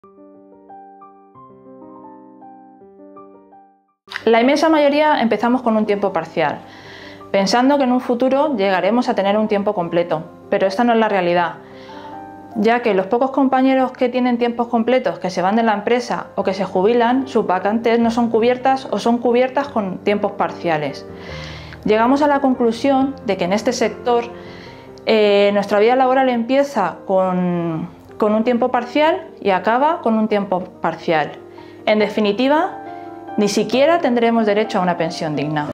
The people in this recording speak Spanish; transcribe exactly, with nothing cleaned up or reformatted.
La inmensa mayoría empezamos con un tiempo parcial, pensando que en un futuro llegaremos a tener un tiempo completo, pero esta no es la realidad, ya que los pocos compañeros que tienen tiempos completos, que se van de la empresa o que se jubilan, sus vacantes no son cubiertas o son cubiertas con tiempos parciales. Llegamos a la conclusión de que en este sector eh, nuestra vida laboral empieza con, con un tiempo parcial y acaba con un tiempo parcial. En definitiva, ni siquiera tendremos derecho a una pensión digna.